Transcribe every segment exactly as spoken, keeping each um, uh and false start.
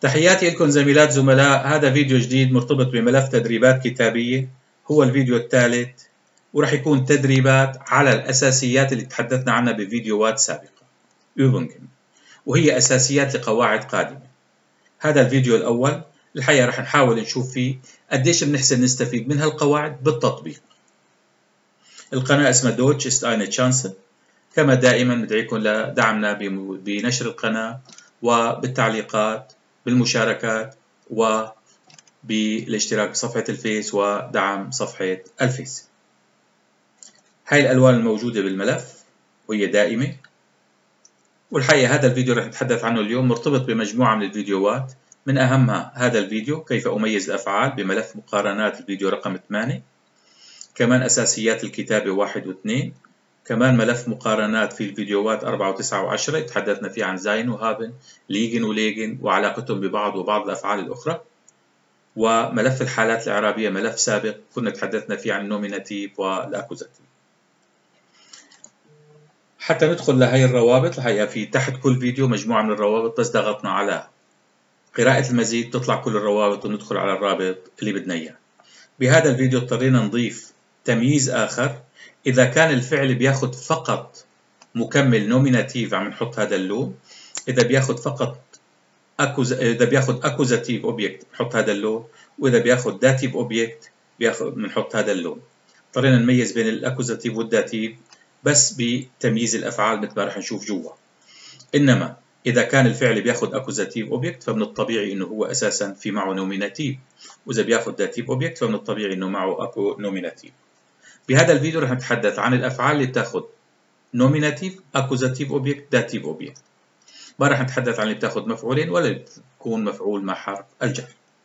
تحياتي لكم زميلات زملاء. هذا فيديو جديد مرتبط بملف تدريبات كتابية، هو الفيديو الثالث، ورح يكون تدريبات على الأساسيات اللي تحدثنا عنها بفيديوهات سابقة Übungen، وهي أساسيات لقواعد قادمة. هذا الفيديو الأول الحقيقة رح نحاول نشوف فيه قديش بنحسن نستفيد من هالقواعد بالتطبيق. القناة اسمها دوتش ist eine Chance. كما دائما ندعيكم لدعمنا بنشر القناة وبالتعليقات، بالمشاركات، وبالاشتراك بصفحة الفيس ودعم صفحة الفيس. هاي الألوان الموجودة بالملف وهي دائمة. والحقيقة هذا الفيديو رح نتحدث عنه اليوم مرتبط بمجموعة من الفيديوهات، من أهمها هذا الفيديو كيف أميز الأفعال بملف مقارنات الفيديو رقم ثمانية، كمان أساسيات الكتابة واحد واثنين، كمان ملف مقارنات في الفيديوهات أربعة وتسعة وعشرة تحدثنا فيه عن زاين وهابن، ليجن وليجن وعلاقتهم ببعض وبعض الأفعال الأخرى، وملف الحالات الإعرابية ملف سابق كنا تحدثنا فيه عن النوميناتيف والأكوزاتيف. حتى ندخل لهي الروابط الحقيقة في تحت كل فيديو مجموعة من الروابط، بس ضغطنا على قراءة المزيد تطلع كل الروابط وندخل على الرابط اللي بدنا إياه. بهذا الفيديو اضطرينا نضيف تمييز آخر. إذا كان الفعل بياخد فقط مكمل نوميناتيف عم نحط هذا اللون، إذا بياخد فقط أكوز إذا بياخد أكوزاتيف أوبجكت بنحط هذا اللون، وإذا بياخد داتيف أوبجكت بياخد بنحط هذا اللون. اضطرينا نميز بين الأكوزاتيف والداتيف بس بتمييز الأفعال مثل ما رح نشوف جوا. إنما إذا كان الفعل بياخد أكوزاتيف أوبجكت فمن الطبيعي إنه هو أساسا في معه نوميناتيف، وإذا بياخد داتيف أوبجكت فمن الطبيعي إنه معه أكو نوميناتيف. بهذا الفيديو رح نتحدث عن الأفعال اللي بتاخد نوميناتيف، أكوزاتيف أوبجكت، داتيف أوبجكت. ما رح نتحدث عن اللي بتاخد مفعولين ولا اللي بتكون مفعول مع حرف الجر.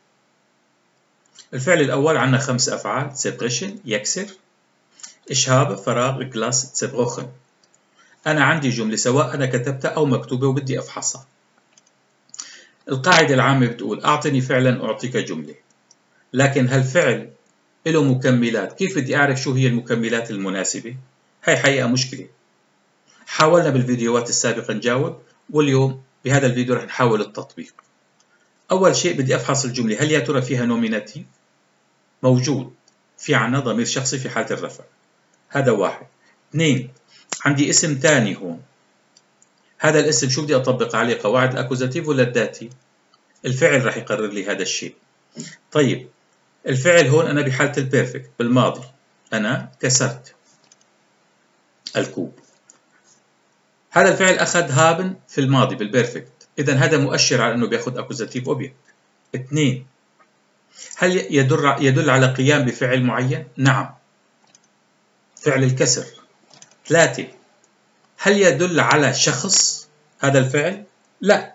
الفعل الأول عندنا خمس أفعال: zerbrechen يكسر، ich habe فراغ Glas zerbrochen. أنا عندي جملة سواء أنا كتبتها أو مكتوبة وبدي أفحصها. القاعدة العامة بتقول أعطني فعلا أعطيك جملة، لكن هالفعل له مكملات، كيف بدي أعرف شو هي المكملات المناسبة؟ هاي حقيقة مشكلة. حاولنا بالفيديوهات السابقة نجاوب، واليوم بهذا الفيديو رح نحاول التطبيق. أول شيء بدي أفحص الجملة، هل يا ترى فيها نوميناتيف؟ موجود، في عنا ضمير شخصي في حالة الرفع، هذا واحد. اثنين، عندي اسم ثاني هون، هذا الاسم شو بدي أطبق عليه، قواعد الأكوزاتيف ولا الداتيف؟ الفعل رح يقرر لي هذا الشيء. طيب الفعل هون أنا بحالة البيرفكت بالماضي، أنا كسرت الكوب. هذا الفعل أخذ هابن في الماضي بالبيرفكت، إذا هذا مؤشر على أنه بياخذ أكوزاتيف أوبجكت. اثنين، هل يدل يدل على قيام بفعل معين؟ نعم، فعل الكسر. ثلاثة، هل يدل على شخص هذا الفعل؟ لا،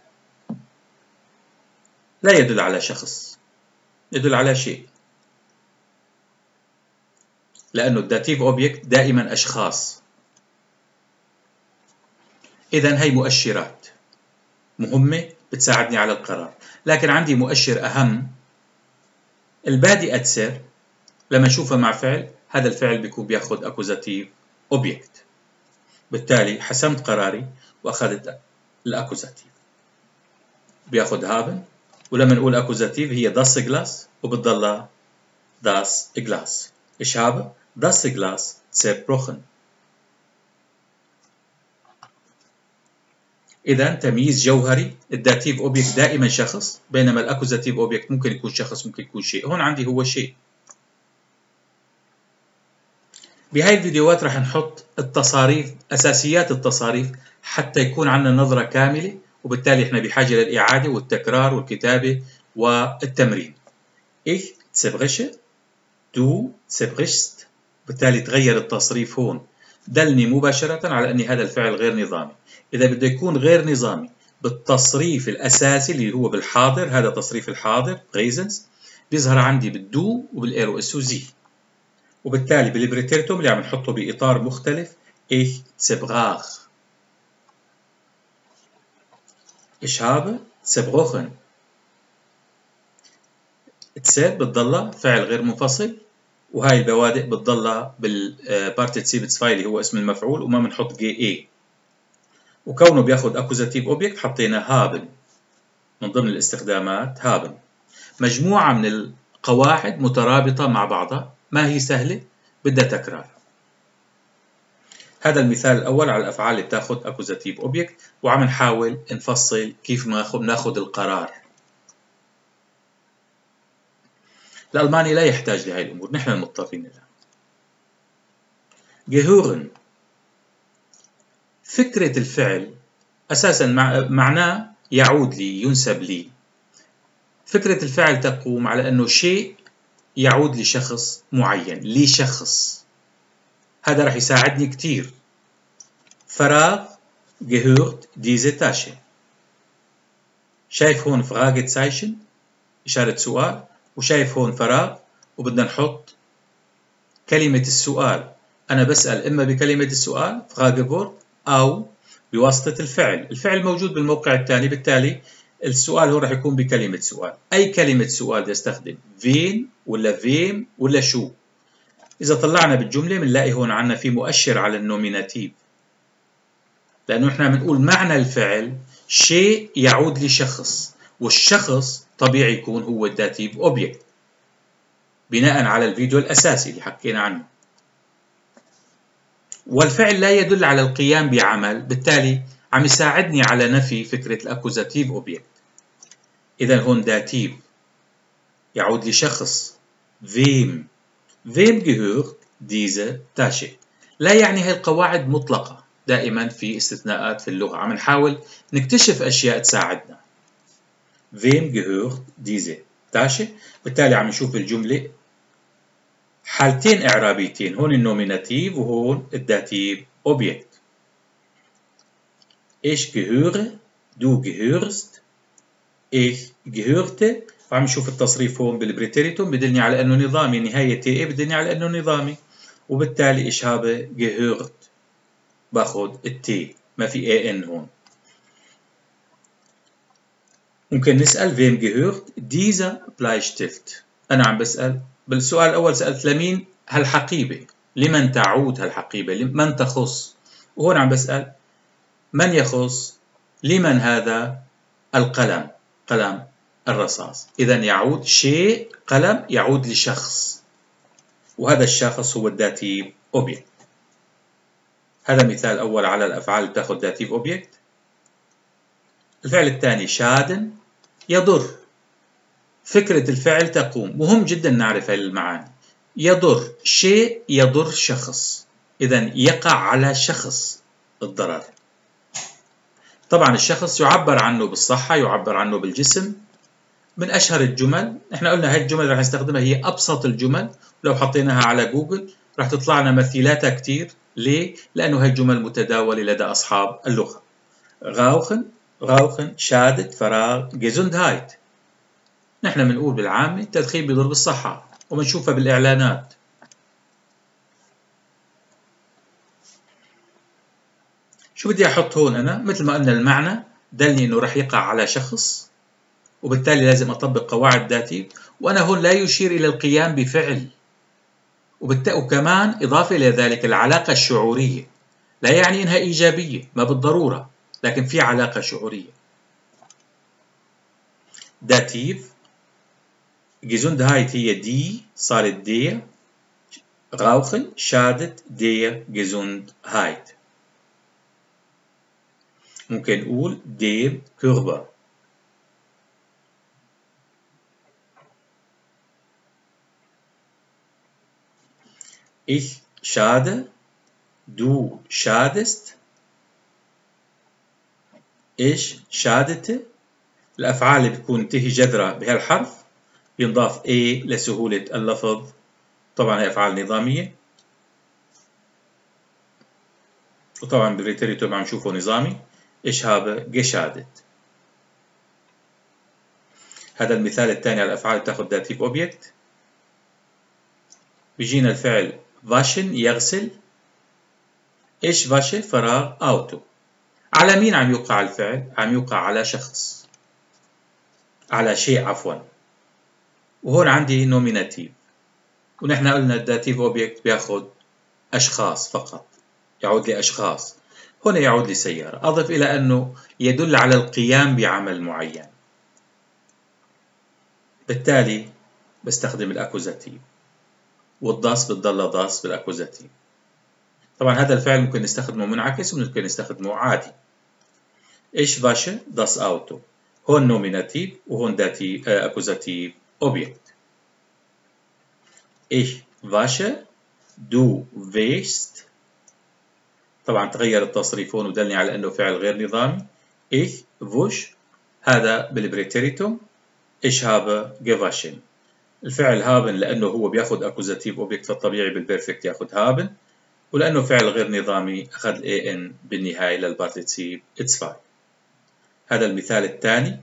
لا يدل على شخص، يدل على شيء، لأنه الداتيف أوبجكت دائما أشخاص. إذا هي مؤشرات مهمة بتساعدني على القرار، لكن عندي مؤشر أهم، البادئ أتسر لما نشوفها مع فعل، هذا الفعل بيكون بياخد أكوزاتيف أوبجكت، بالتالي حسمت قراري وأخذت الأكوزاتيف. بياخد هابن، ولما نقول أكوزاتيف هي das Glas وبتضلها das Glas. Ich habe das Glas zerbrochen. إذا تمييز جوهري، الداتيف أوبجكت دائما شخص، بينما الأكوزاتيف أوبجكت ممكن يكون شخص ممكن يكون شيء. هون عندي هو شيء. بهاي الفيديوهات رح نحط التصاريف، أساسيات التصاريف، حتى يكون عندنا نظرة كاملة، وبالتالي احنا بحاجة للإعادة والتكرار والكتابة والتمرين. Ich zerbreche، du zerbrichst، بالتالي تغير التصريف هون، دلني مباشرة على أن هذا الفعل غير نظامي. إذا بده يكون غير نظامي بالتصريف الأساسي اللي هو بالحاضر، هذا تصريف الحاضر بريزنس، بيظهر عندي بالدو وبالإيرو اس وزي، وبالتالي بالبريتيرتوم اللي عم نحطه بإطار مختلف ich zerbrach. ich habe zerbrochen. تسيب بتضلها فعل غير منفصل، وهاي البوادئ بتضلها بالبارتيسيب اتس اللي هو اسم المفعول، وما بنحط جي اي. وكونه بياخد اكوزاتيف اوبجكت حطينا هابن. من ضمن الاستخدامات haben. مجموعة من القواعد مترابطة مع بعضها، ما هي سهلة، بدها تكرار. هذا المثال الأول على الأفعال اللي بتاخد accusative object، وعم نحاول نفصل كيف ناخد القرار. الألماني لا يحتاج لهذه الأمور، نحن المضطرين لها. gehören، فكرة الفعل أساسا معناه يعود لي، ينسب لي. فكرة الفعل تقوم على أنه شيء يعود لشخص معين، لشخص. هذا رح يساعدني كتير. فراغ gehört diese Tasche. شايف هون Fragezeichen، إشارة سؤال، وشايف هون فراغ، وبدنا نحط كلمة السؤال. أنا بسأل إما بكلمة السؤال Fragewort أو بواسطة الفعل. الفعل موجود بالموقع الثاني، بالتالي السؤال هو رح يكون بكلمة سؤال. أي كلمة سؤال بدي استخدم فين ولا فيم ولا شو. إذا طلعنا بالجملة بنلاقي هون عنا في مؤشر على النوميناتيف، لأنه إحنا بنقول معنى الفعل شيء يعود لشخص، والشخص طبيعي يكون هو الداتيف أوبجكت بناء على الفيديو الأساسي اللي حكينا عنه. والفعل لا يدل على القيام بعمل، بالتالي عم يساعدني على نفي فكرة الأكوزاتيف أوبجكت. إذا هون داتيف يعود لشخص. ويم ويم gehört diese Tasche. لا يعني هاي القواعد مطلقة، دائما في استثناءات في اللغة، عم نحاول نكتشف أشياء تساعدنا. ويم gehört diese Tasche. بالتالي عم نشوف بالجملة حالتين إعرابيتين، هون النوميناتيف وهون الداتيف أوبجكت. Ich gehöre، du gehörst، ich gehörte. وعم نشوف التصريف هون بالبريتيريتوم بدلني على أنه نظامي، نهاية تي بدلني على أنه نظامي، وبالتالي ich habe gehört باخذ التي، ما في اي ان هون. ممكن نسأل wem gehört dieser Bleistift. أنا عم بسأل بالسؤال الأول سألت لمين هالحقيبة، لمن تعود هالحقيبة، لمن تخص. وهون عم بسأل من يخص، لمن هذا القلم، قلم الرصاص. إذا يعود شيء، قلم يعود لشخص، وهذا الشخص هو الداتيف أوبجكت. هذا مثال أول على الأفعال اللي بتاخذ داتيف أوبجكت. الفعل الثاني شادن، يضر. فكرة الفعل تقوم، مهم جدا نعرف هذه المعاني. يضر شيء، يضر شخص، إذا يقع على شخص الضرر. طبعا الشخص يعبر عنه بالصحة، يعبر عنه بالجسم. من أشهر الجمل، احنا قلنا هاي الجمل رح نستخدمها، هي أبسط الجمل، لو حطيناها على جوجل رح تطلع لنا مثيلاتها كتير. ليه؟ لأنه هاي الجمل متداولة لدى أصحاب اللغة. غاوخن غاوخن شادت فراغ gesundheit. نحن بنقول بالعامة التدخين بيضر بالصحة، وبنشوفها بالإعلانات. شو بدي أحط هون أنا؟ مثل ما قلنا المعنى دلني إنه رح يقع على شخص، وبالتالي لازم أطبق قواعد داتيف، وأنا هون لا يشير إلى القيام بفعل. وكمان إضافة إلى ذلك العلاقة الشعورية، لا يعني إنها إيجابية، ما بالضرورة، لكن في علاقة شعورية. داتيف gesundheit هي دي صارت دي، غاوخن شادت دي gesundheit. ممكن نقول dem Körper. Ich schade، du schadest، ich schadete. الأفعال اللي بتكون تنتهي جذرة بهالحرف ينضاف A لسهولة اللفظ. طبعا هي أفعال نظامية، وطبعا بالريتيريتوم عم نشوفه نظامي. ich habe geschadet. هذا المثال الثاني على الأفعال تاخذ داتيف أوبجكت. بيجينا الفعل waschen يغسل. ich wasche فراغ auto. على مين عم يوقع الفعل؟ عم يوقع على شخص، على شيء عفوا. وهون عندي نوميناتيف، ونحن قلنا الداتيف أوبجكت بياخذ أشخاص فقط، يعود لأشخاص. هنا يعود لسيارة. أضف إلى أنه يدل على القيام بعمل معين. بالتالي بستخدم الأكوزاتيف، والضاس بتضل ضاس بالأكوزاتيف. طبعا هذا الفعل ممكن نستخدمه منعكس وممكن نستخدمه عادي. إيش فاشة داس أوتو، هون نوميناتيف وهون داتيف أكوزاتيف أوبجكت. إيش فاشة دو فيست، طبعا تغير التصريف هون ودلني على أنه فعل غير نظامي. إيش فوش هذا بالبريتيريتوم. إيش هابا جيفاشن، الفعل هابن لأنه هو بياخد أكوزاتيف أوبجكت، فالطبيعي بالبرفكت ياخد هابن، ولأنه فعل غير نظامي أخذ اي ان بالنهاية للبارتيسيب اتس فاي. هذا المثال الثاني.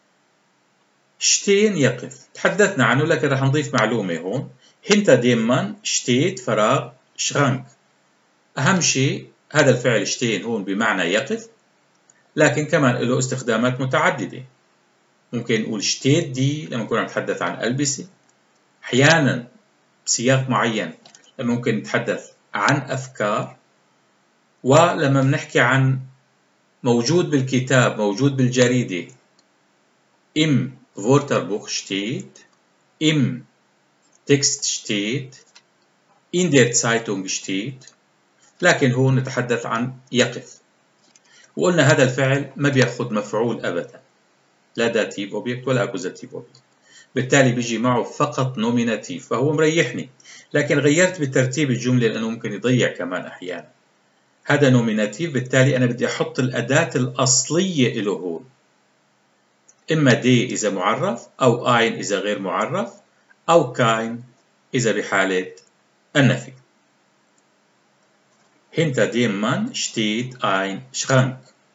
شتين يقف، تحدثنا عنه لكن رح نضيف معلومة هون. هنتا ديمان شتيت فراغ شرانك. أهم شيء هذا الفعل شتين هون بمعنى يقف، لكن كمان له استخدامات متعددة. ممكن نقول شتيت دي لما نكون عم نتحدث عن ألبسة، أحيانا بسياق معين لما ممكن نتحدث عن أفكار، ولما بنحكي عن موجود بالكتاب موجود بالجريدة im Wörterbuch steht, im Text steht, in der Zeitung steht. لكن هون نتحدث عن يقف، وقلنا هذا الفعل ما بياخذ مفعول أبدا، لا داتيف أوبجكت ولا أكوزاتيف أوبجكت، بالتالي بيجي معه فقط نوميناتيف، فهو مريحني. لكن غيرت بترتيب الجملة لأنه ممكن يضيع كمان أحيانا. هذا نوميناتيف، بالتالي أنا بدي أحط الأداة الأصلية له هون، إما دي إذا معرف، أو أين إذا غير معرف، أو كاين إذا بحالة النفي. Hinter dem Mann steht ein Schrank.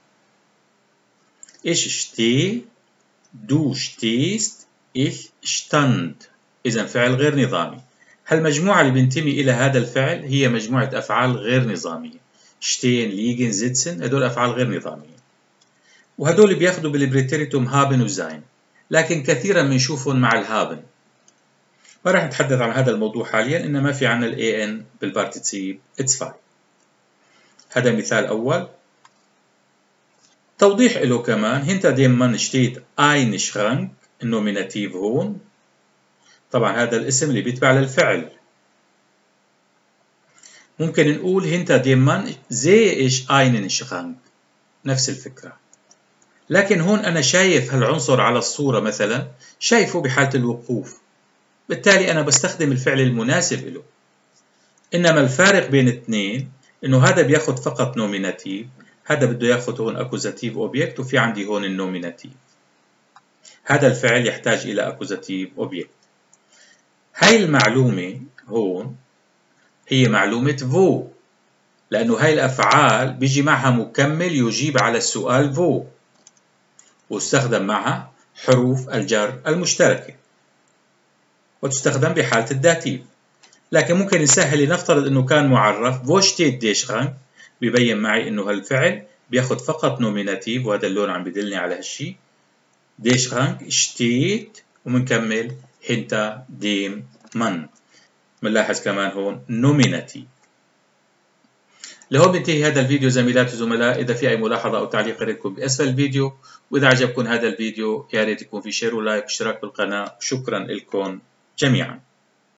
Ich stehe, du stehst, ich stand. إذا فعل غير نظامي. هالمجموعة اللي بينتمي إلى هذا الفعل هي مجموعة أفعال غير نظامية. stehen, liegen, sitzen، هدول أفعال غير نظامية. وهدول بياخدوا بالبريتيريتوم هابن وزاين، لكن كثيرا بنشوفهم مع الهابن. ما راح نتحدث عن هذا الموضوع حاليا، إنما في عنا ال إيه إن بالبارتيسيب اتس فاي. هذا مثال أول. توضيح له كمان. هنتا ديما steht ein Schrank، النوميناتيف هون. طبعا هذا الاسم اللي بيتبع للفعل. ممكن نقول هنتا ديما sehe ich einen Schrank، نفس الفكرة. لكن هون أنا شايف هالعنصر على الصورة مثلا، شايفه بحالة الوقوف، بالتالي أنا بستخدم الفعل المناسب له. إنما الفارق بين الاثنين إنه هذا بياخد فقط نوميناتيف، هذا بده ياخد هون أكوزاتيف أوبجكت، وفي عندي هون النوميناتيف. هذا الفعل يحتاج إلى أكوزاتيف أوبجكت. هاي المعلومة هون هي معلومة فو، لأنه هاي الأفعال بيجي معها مكمل يجيب على السؤال فو، واستخدم معها حروف الجر المشتركة، وتستخدم بحالة الداتيف. لكن ممكن نسهل، لنفترض انه كان معرف wo steht der Schrank، ببين معي انه هالفعل بياخد فقط نوميناتيف، وهذا اللون عم بدلني على هالشيء. der Schrank steht ومنكمل hinter dem Mann. بنلاحظ كمان هون نوميناتيف. لهون بنتهي هذا الفيديو زميلات وزملاء. إذا في أي ملاحظة أو تعليق يريدكم بأسفل الفيديو، وإذا عجبكم هذا الفيديو يا ريت يكون في شير ولايك واشتراك بالقناة. شكرا لكم جميعا.